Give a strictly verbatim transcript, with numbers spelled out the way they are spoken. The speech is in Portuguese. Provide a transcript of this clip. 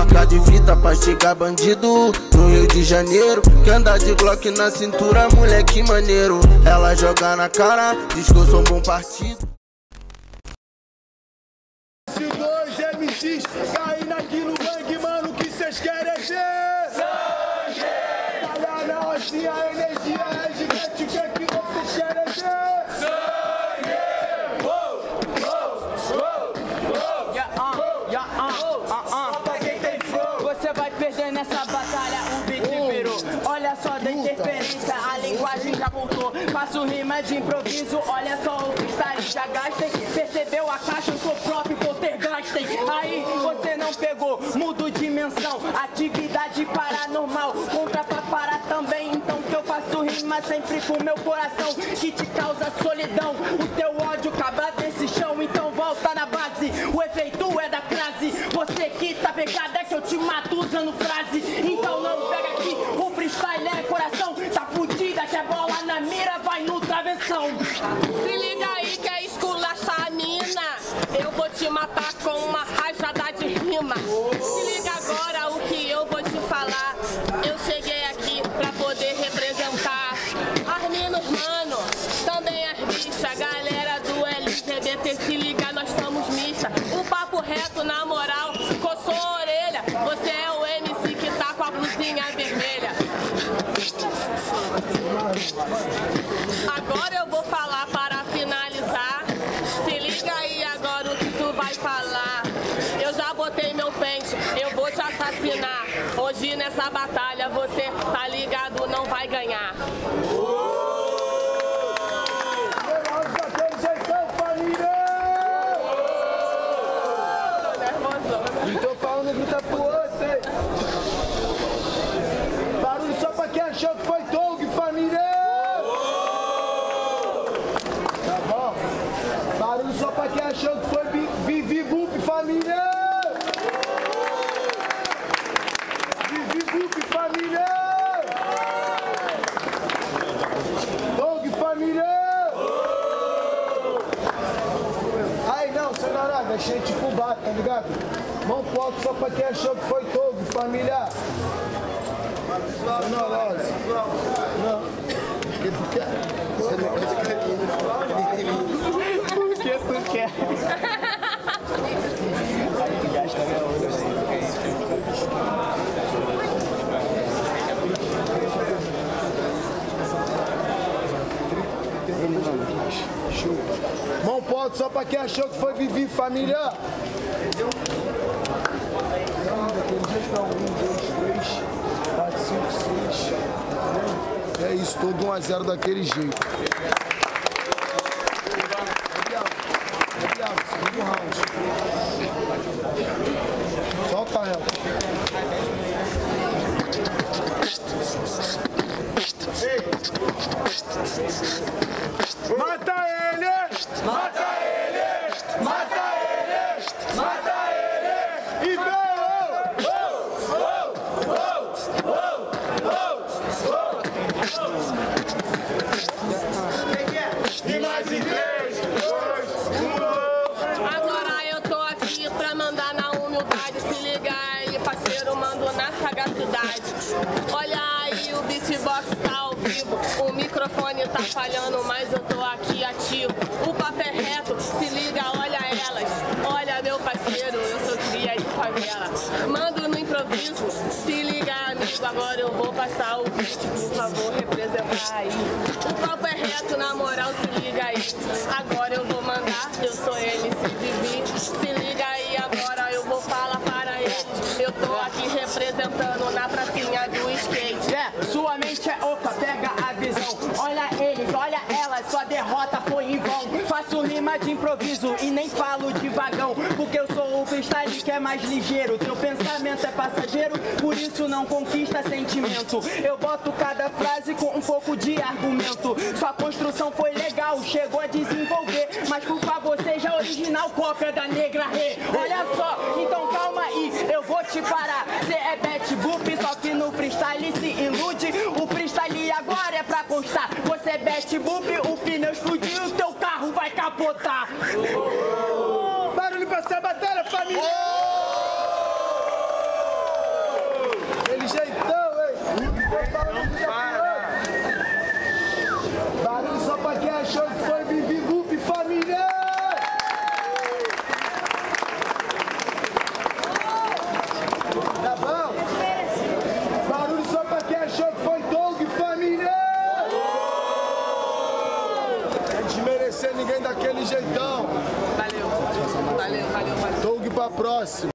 placa de fita pra chegar bandido no Rio de Janeiro. Que anda de Glock na cintura, moleque maneiro. Ela joga na cara, diz que eu sou um bom partido. Se dois M Cs caindo aqui no gangue, mano, o que cês querem é ver? Sangue! Olha não, assim a energia é gigante, o que é que vocês querem é ver? Sangue! Uou, uou, uou, uou, yeah, uh, yeah, uh, uh, uh. pra quem tem flow. Você vai perder nessa batalha, o beat virou. Olha só da interferência, a linguagem já voltou. Faço rima de improviso, olha só o freestyle já gastei. Percebeu a caixa, eu sou próprio poltergeistem. Aí você não pegou, mudo dimensão. Atividade paranormal, contra pra parar também. Então que eu faço rima sempre com meu coração, que te causa solidão. O teu ódio acaba desse chão, então volta na base. O efeito é da crase, você que tá pegada é que eu te mato usando frase. Então não pega aqui, o freestyle é coração. Tá fudida que a bola na mira vai no travessão. Se liga aí que é esculachar a mina, eu vou te matar com uma rajada de rima. Se liga agora o que eu vou te falar. Eu cheguei aqui pra poder representar as minas, mano, também as bichas. Galera do L G B T, se liga, nós estamos mixa. O papo reto, na moral, coçou a orelha. Você é o M C que tá com a blusinha vermelha. Agora eu vou falar para finalizar. Se liga aí agora o que tu vai falar. Eu já botei meu pente, eu vou te assassinar. Hoje nessa batalha você tá ligado, não vai ganhar. Daquele jeitão, família! Tô nervosona. Não tô falando, grita pro outro, hein? Barulho só pra quem achou que foi Doug, família! Tá bom? Barulho só pra quem achou que foi Vivi Boop, família! Vivi Boop, família! Doug, família! Aí não, seu narada, achei tipo bato, tá ligado? Mão pro alto só pra quem achou que foi Doug, família! Sonorosa. Não. O que tu quer? Você não quer? Por que tu quer? Mão pro alto só pra quem achou que foi Vivi, família! um, dois, três, quatro, cinco, seis. É isso, todo um a zero daquele jeito. Segundo round. Solta ela. Mata ele! Mata ele! Mata ele! Mata ele! E vem! E mais em três, dois, um. Agora eu tô aqui pra mandar na humildade. Se liga aí, parceiro, mando na sagacidade. Olha aí, o beatbox tá ao vivo. O microfone tá falhando, mas eu tô aqui ativo. O papo é reto, se liga, olha elas. Olha, meu parceiro, eu sou cria de favela. Mando no improviso, se liga, amigo. Agora eu vou passar o beat, por favor, representar aí. O papo é reto, na moral, se liga aí. Agora eu vou mandar, eu sou M C Vivi. Se liga aí, agora eu vou falar para eles. Eu tô aqui representando na pracinha do skate. É, sua mente é oca, pega a visão. Olha eles, olha elas, sua derrota foi em vão. Faço rima de improviso e nem falo de vagão, porque eu sou o freestyle que é mais ligeiro. Teu pensamento é passageiro, por isso não conquista sentimento. Eu boto cada frase com um pouco de argumento. Sua construção foi legal, chegou a desenvolver, mas por favor seja original, cópia da Negra Rê. Olha só, então calma aí, eu vou te parar. Cê é Bet Boop, só que no freestyle se ilude. O freestyle agora é pra constar. Você é Bet Boop, o pneu explodiu, o teu carro vai capotar. Barulho pra essa batalha, família! achou que foi Vivi Gup, família? Tá bom? Barulho só pra quem achou que foi Doug, família! Não é desmerecer ninguém daquele jeitão. Valeu, valeu, valeu, valeu. Doug pra próxima.